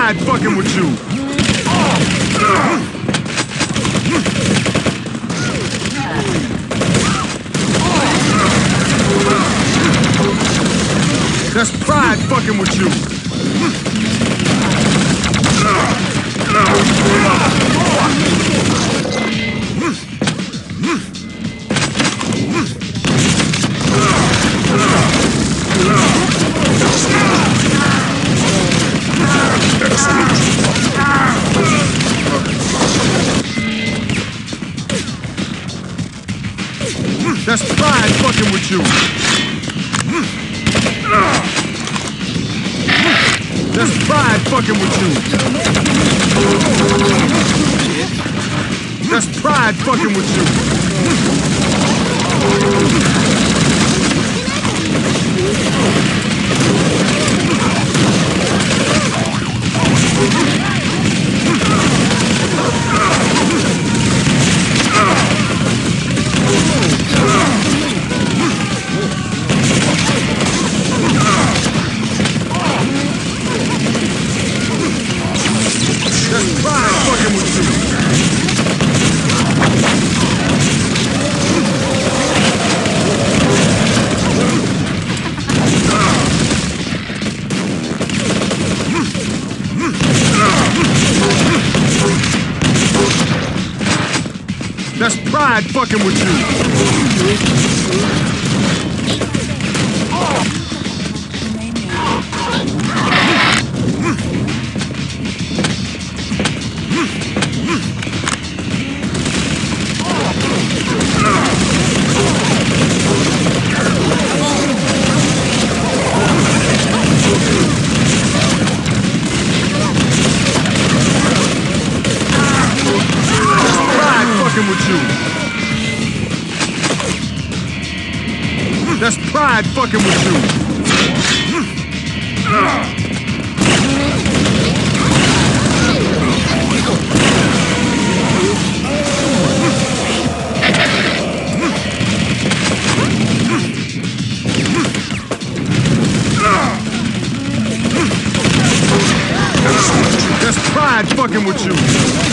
pride fucking with you. That's pride fucking with you. That's pride fucking with you. That's pride fucking with you. That's pride fucking with you. That's pride fucking with you. That's pride fucking with you. With you. That's pride fucking with you. That's pride fucking with you.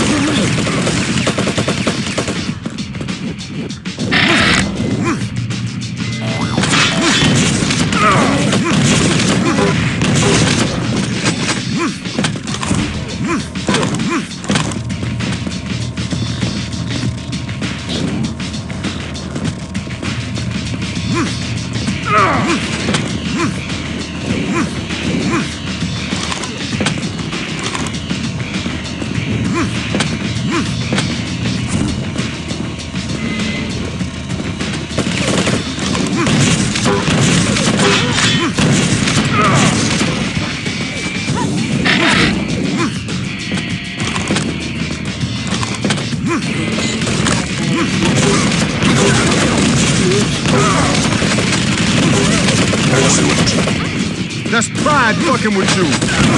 That's pride fucking with you.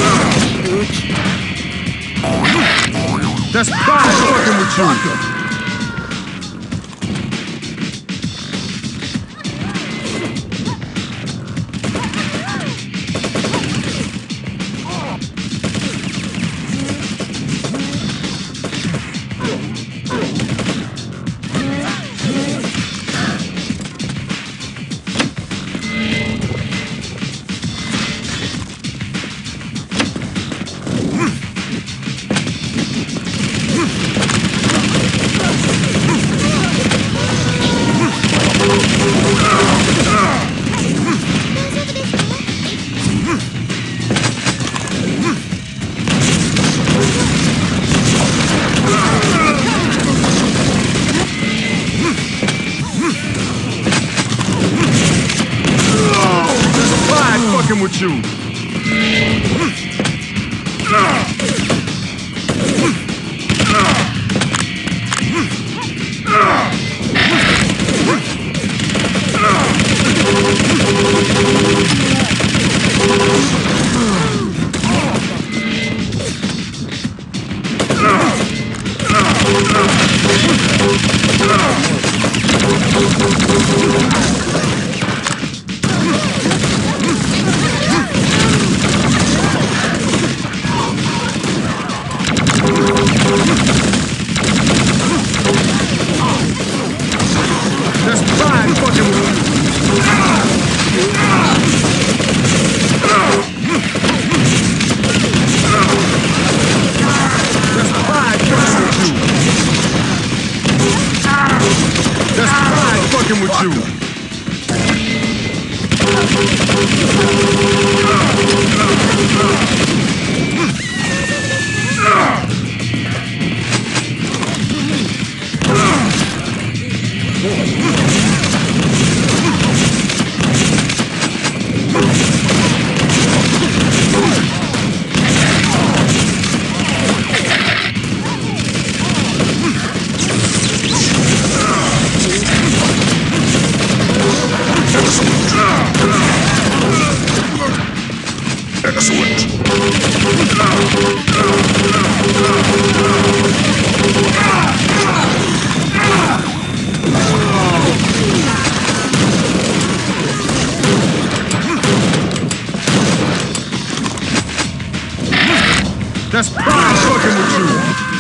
That's pride fucking with you. With you. fucking with you. That's pride fucking with you.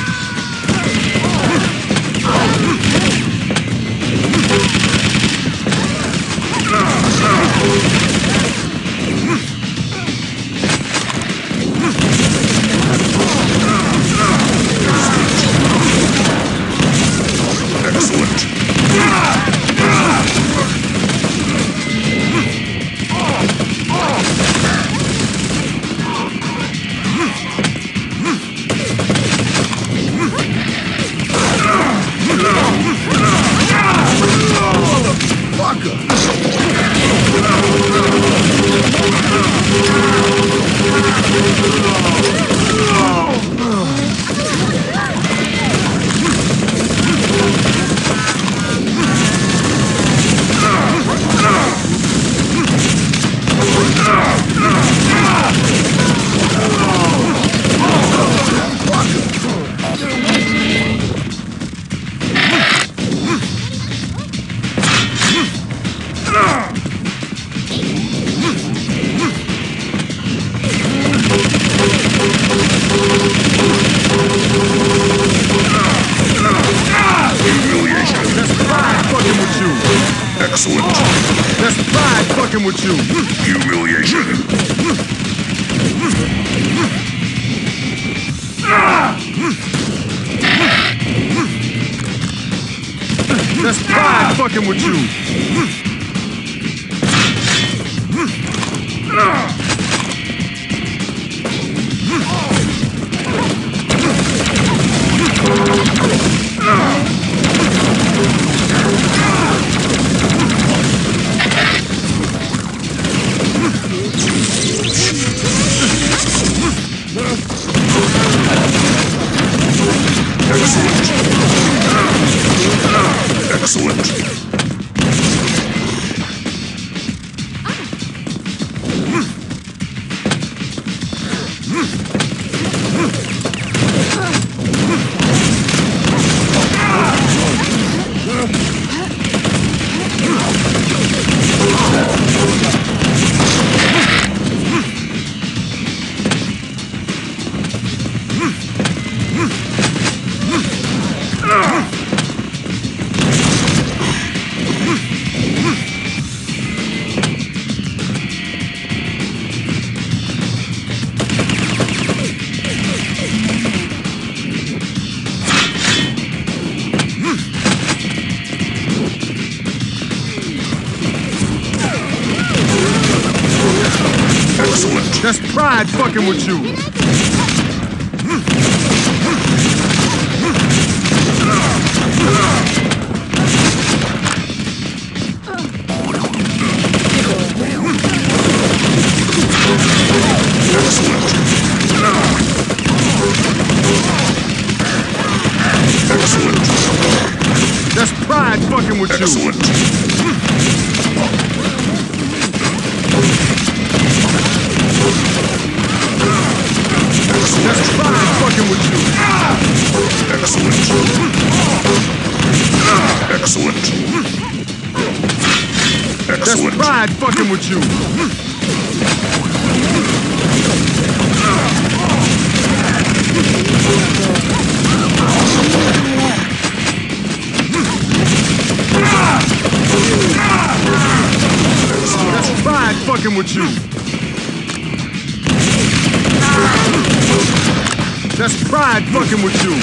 Excellent. That's pride fucking with you. Humiliation. That's pride fucking with you. Excellent. That's pride fucking with you. That's pride fucking with you. Excellent. That's pride fucking with you. Excellent. Excellent. That's Excellent. pride fucking with you. That's pride fucking with you. That's pride fucking with you.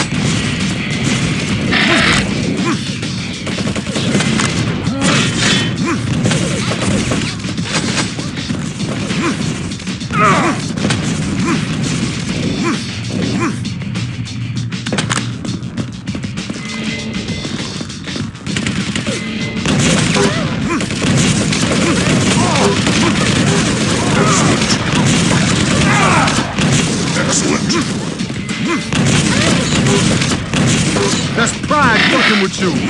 with you.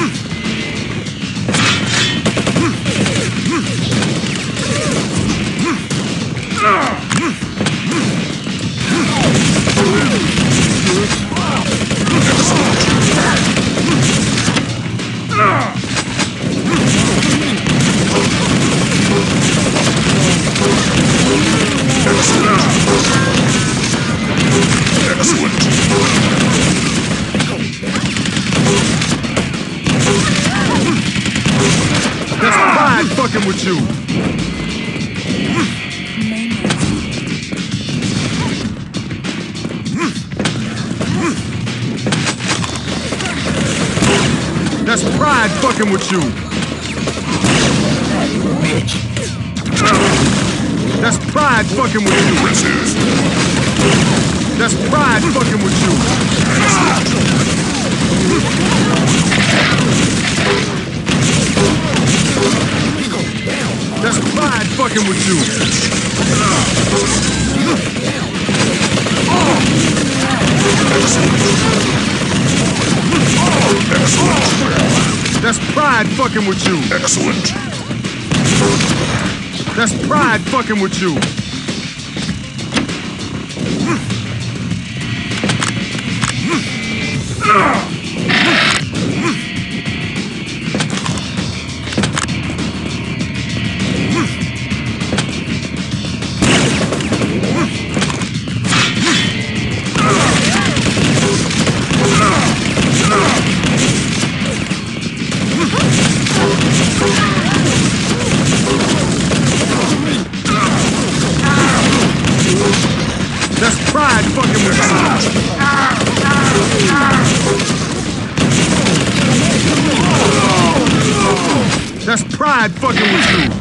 That's pride fucking with you. That's pride fucking with you. That's pride fucking with you. That's pride fucking with you. That's pride fucking with you. That's pride fucking with you. Excellent. That's pride fucking with you. That's pride fucking with you. That's pride fucking with you.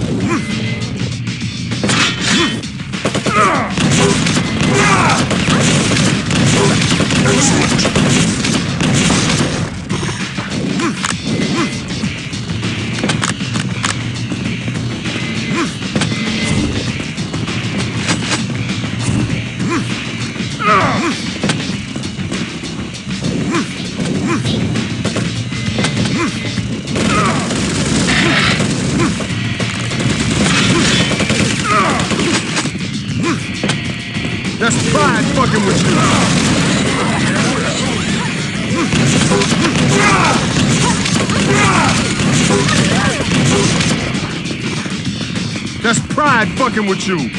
That's pride fucking with you. That's pride fucking with you.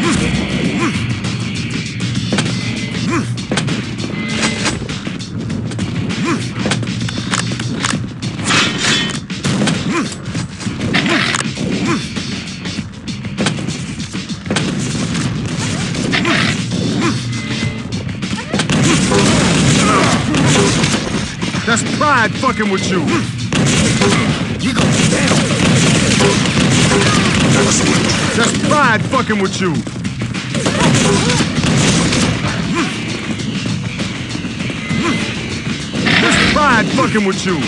That's pride fucking with you. You go down. That's pride fucking with you. That's pride fucking with you.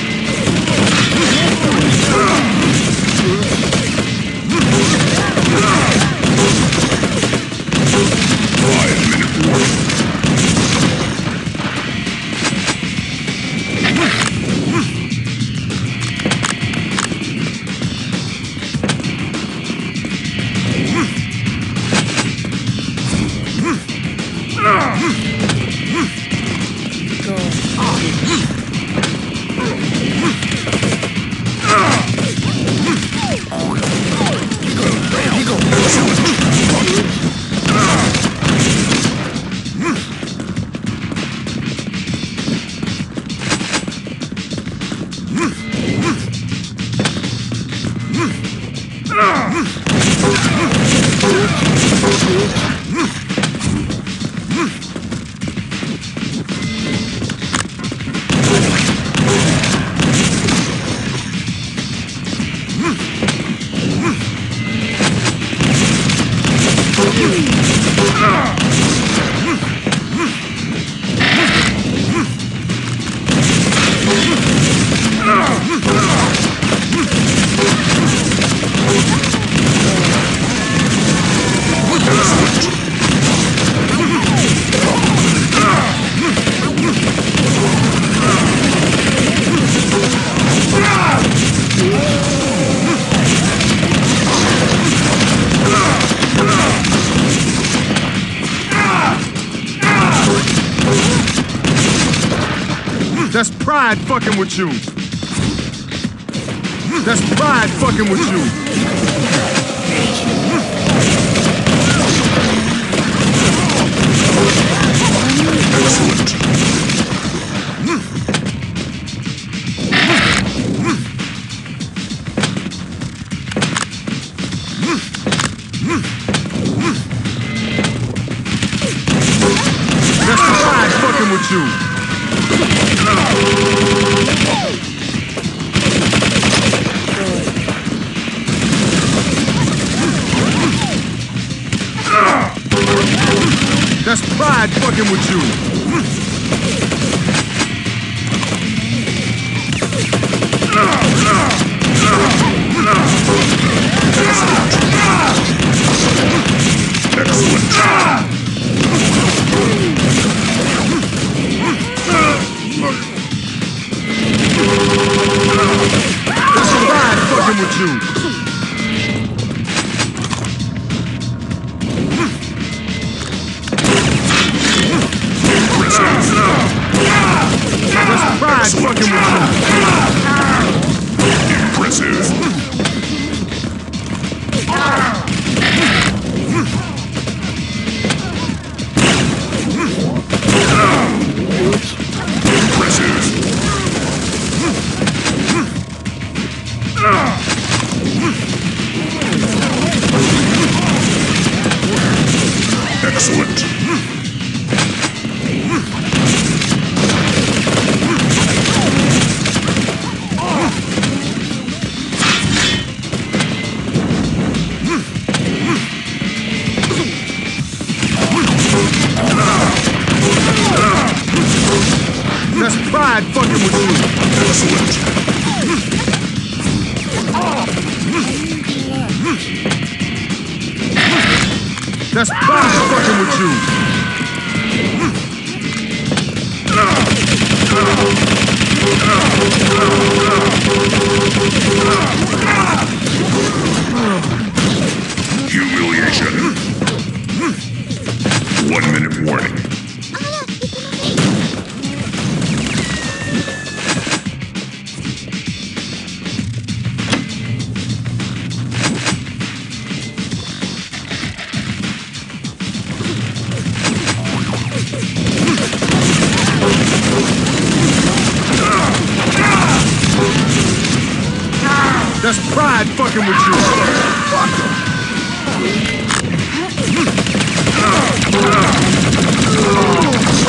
pride fucking with you. That's pride fucking with you. Excellent. That's pride fucking with you. That's pride fucking with you. Excellent. That's pride fucking with you. That's pride fucking with you. Impressive. Excellent. That's pride fucking with you. Excellent. That's pride fucking with you. Humiliation. 1 minute warning. That's pride fucking with you. Fuck 'em.